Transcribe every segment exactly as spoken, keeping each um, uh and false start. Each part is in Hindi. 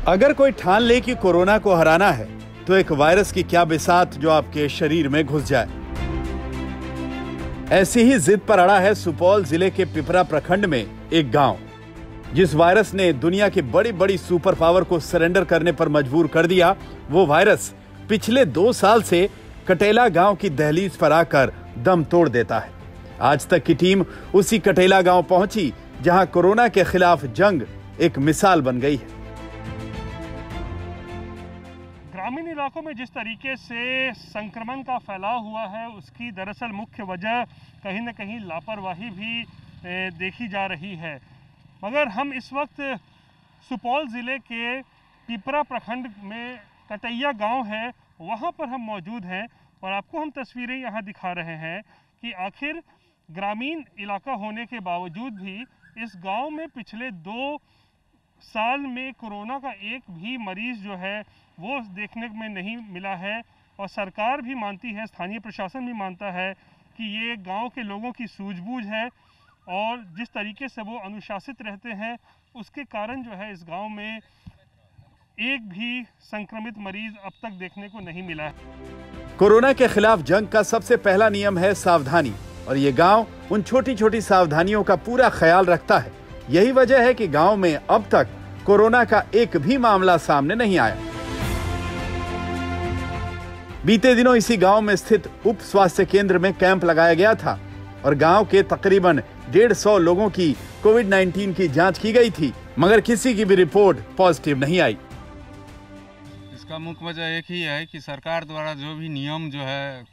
अगर कोई ठान ले कि कोरोना को हराना है तो एक वायरस की क्या बिसात जो आपके शरीर में घुस जाए। ऐसी ही जिद पर अड़ा है सुपौल जिले के पिपरा प्रखंड में एक गांव, जिस वायरस ने दुनिया की बड़ी बड़ी सुपर पावर को सरेंडर करने पर मजबूर कर दिया। वो वायरस पिछले दो साल से कटेला गांव की दहलीज पर आकर दम तोड़ देता है। आज तक की टीम उसी कटेला गांव पहुंची जहां कोरोना के खिलाफ जंग एक मिसाल बन गई है। ग्रामीण इलाकों में जिस तरीके से संक्रमण का फैलाव हुआ है, उसकी दरअसल मुख्य वजह कहीं न कहीं लापरवाही भी देखी जा रही है। मगर हम इस वक्त सुपौल ज़िले के पिपरा प्रखंड में कटैया गांव है, वहां पर हम मौजूद हैं और आपको हम तस्वीरें यहां दिखा रहे हैं कि आखिर ग्रामीण इलाका होने के बावजूद भी इस गांव में पिछले दो साल में कोरोना का एक भी मरीज जो है वो देखने में नहीं मिला है। और सरकार भी मानती है, स्थानीय प्रशासन भी मानता है कि ये गांव के लोगों की सूझबूझ है और जिस तरीके से वो अनुशासित रहते हैं उसके कारण जो है इस गांव में एक भी संक्रमित मरीज अब तक देखने को नहीं मिला है। कोरोना के खिलाफ जंग का सबसे पहला नियम है सावधानी, और ये गांव उन छोटी छोटी सावधानियों का पूरा ख्याल रखता है। यही वजह है कि गांव में अब तक कोरोना का एक भी मामला सामने नहीं आया। बीते दिनों इसी गांव में स्थित उप स्वास्थ्य केंद्र में कैंप लगाया गया था और गांव के तकरीबन डेढ़ सौ लोगों की कोविड नाइन्टीन की जांच की गई थी, मगर किसी की भी रिपोर्ट पॉजिटिव नहीं आई। इसका मुख्य वजह एक ही है कि सरकार द्वारा जो भी नियम जो है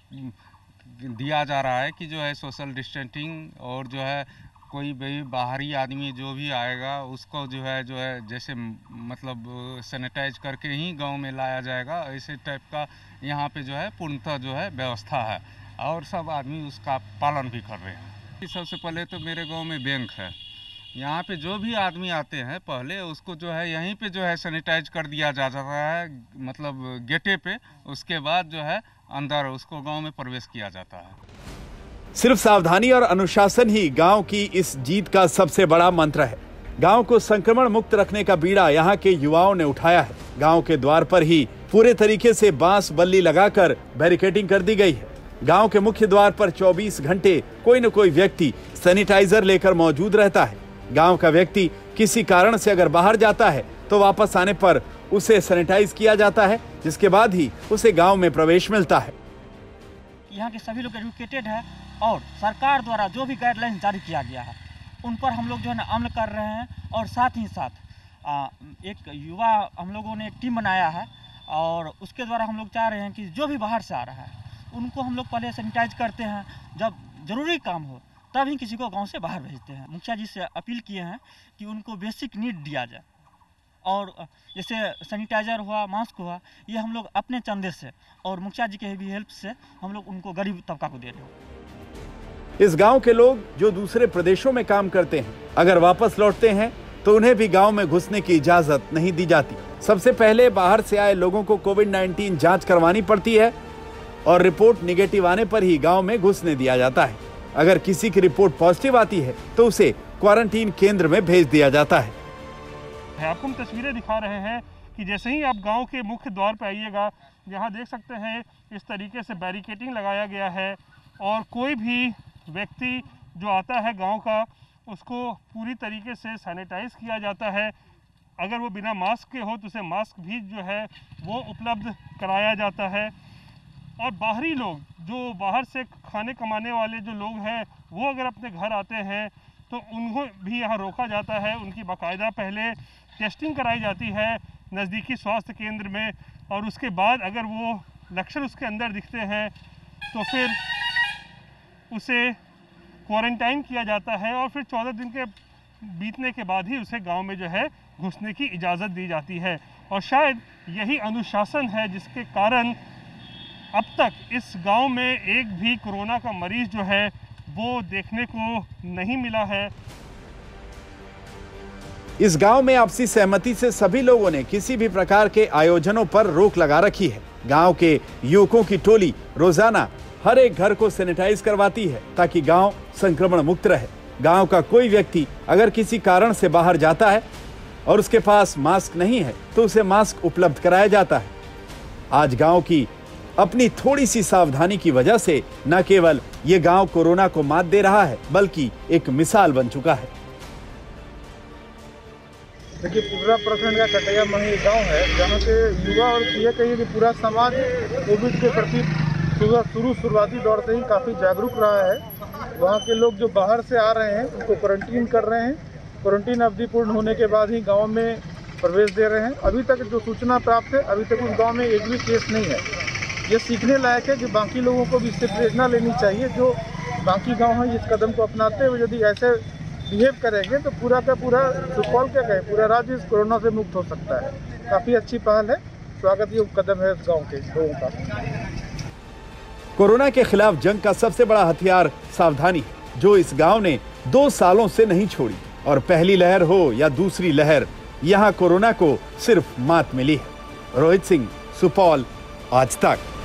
दिया जा रहा है कि जो है सोशल डिस्टेंसिंग, और जो है कोई भी बाहरी आदमी जो भी आएगा उसको जो है जो है जैसे मतलब सैनिटाइज करके ही गांव में लाया जाएगा, ऐसे टाइप का यहाँ पे जो है पूर्णतः जो है व्यवस्था है और सब आदमी उसका पालन भी कर रहे हैं। सबसे पहले तो मेरे गांव में बैंक है, यहाँ पे जो भी आदमी आते हैं पहले उसको जो है यहीं पे जो है सैनिटाइज कर दिया जा जाता है, मतलब गेटे पे। उसके बाद जो है अंदर उसको गांव में प्रवेश किया जाता है। सिर्फ सावधानी और अनुशासन ही गांव की इस जीत का सबसे बड़ा मंत्र है। गांव को संक्रमण मुक्त रखने का बीड़ा यहाँ के युवाओं ने उठाया है। गांव के द्वार पर ही पूरे तरीके से बांस बल्ली लगाकर बैरिकेडिंग कर दी गई है। गांव के मुख्य द्वार पर चौबीस घंटे कोई न कोई व्यक्ति सैनिटाइजर लेकर मौजूद रहता है। गांव का व्यक्ति किसी कारण से अगर बाहर जाता है तो वापस आने पर उसे सैनिटाइज किया जाता है, जिसके बाद ही उसे गांव में प्रवेश मिलता है। यहाँ के सभी लोग एजुकेटेड है और सरकार द्वारा जो भी गाइडलाइन जारी किया गया है उन पर हम लोग जो है ना अमल कर रहे हैं। और साथ ही साथ आ, एक युवा हम लोगों ने एक टीम बनाया है और उसके द्वारा हम लोग चाह रहे हैं कि जो भी बाहर से आ रहा है उनको हम लोग पहले सैनिटाइज करते हैं, जब ज़रूरी काम हो तब ही किसी को गांव से बाहर भेजते हैं। मुखिया जी से अपील किए हैं कि उनको बेसिक नीड दिया जाए, और जैसे सैनिटाइजर हुआ, मास्क हुआ, ये हम लोग अपने चंदे से और मुखिया जी के भी हेल्प से हम लोग उनको गरीब तबका को दे रहे हैं। इस गांव के लोग जो दूसरे प्रदेशों में काम करते हैं, अगर वापस लौटते हैं तो उन्हें भी गांव में घुसने की इजाजत नहीं दी जाती। सबसे पहले बाहर से आए लोगों को कोविड नाइन्टीन जांच करवानी पड़ती है और रिपोर्ट निगेटिव आने पर ही गांव में घुसने दिया जाता है। अगर किसी की रिपोर्ट पॉजिटिव आती है तो उसे क्वारंटीन केंद्र में भेज दिया जाता है। आपको हम तस्वीरें दिखा रहे हैं कि जैसे ही आप गांव के मुख्य द्वार पर आइएगा, यहाँ देख सकते हैं इस तरीके से बैरिकेडिंग लगाया गया है और कोई भी व्यक्ति जो आता है गांव का उसको पूरी तरीके से सैनिटाइज किया जाता है। अगर वो बिना मास्क के हो तो उसे मास्क भी जो है वो उपलब्ध कराया जाता है। और बाहरी लोग जो बाहर से खाने कमाने वाले जो लोग हैं वो अगर अपने घर आते हैं तो उनको भी यहाँ रोका जाता है। उनकी बाकायदा पहले टेस्टिंग कराई जाती है नज़दीकी स्वास्थ्य केंद्र में, और उसके बाद अगर वो लक्षण उसके अंदर दिखते हैं तो फिर उसे क्वारंटाइन किया जाता है और फिर चौदह दिन के बीतने के बाद ही उसे गांव में जो है घुसने की इजाज़त दी जाती है। और शायद यही अनुशासन है जिसके कारण अब तक इस गांव में एक भी कोरोना का मरीज जो है वो देखने को नहीं मिला है। इस गांव में आपसी सहमति से सभी लोगों ने किसी भी प्रकार के आयोजनों पर रोक लगा रखी है। गांव के युवकों की टोली रोजाना हर एक घर को सैनिटाइज करवाती है ताकि गांव संक्रमण मुक्त रहे। गांव का कोई व्यक्ति अगर किसी कारण से बाहर जाता है और उसके पास मास्क नहीं है तो उसे मास्क उपलब्ध कराया जाता है। आज गांव की अपनी थोड़ी सी सावधानी की वजह से न केवल ये गांव कोरोना को मात दे रहा है बल्कि एक मिसाल बन चुका है। देखिए, पूरा प्रखंड का कटैया मही गांव है जहां से युवा और ये कहिए कि पूरा समाज कोविड के प्रति शुरू शुरुआती दौर से ही काफ़ी जागरूक रहा है। वहां के लोग जो बाहर से आ रहे हैं उनको क्वारंटीन कर रहे हैं। क्वारंटीन अवधि पूर्ण होने के बाद ही गांव में प्रवेश दे रहे हैं। अभी तक जो सूचना प्राप्त है, अभी तक उस गांव में एक भी केस नहीं है। ये सीखने लायक है कि बाकी लोगों को भी इससे प्रेरणा लेनी चाहिए। जो बाकी गांव हैं इस कदम को अपनाते हुए यदि ऐसे बिहेव करेंगे तो पूरा का पूरा सुपौल क्या कहें, पूरा राज्य इस कोरोना से मुक्त हो सकता है। काफ़ी अच्छी पहल है, स्वागत योग्य कदम है इस गाँव के लोगों का। कोरोना के खिलाफ जंग का सबसे बड़ा हथियार सावधानी है, जो इस गांव ने दो सालों से नहीं छोड़ी। और पहली लहर हो या दूसरी लहर, यहां कोरोना को सिर्फ मात मिली है। रोहित सिंह, सुपौल, आज तक।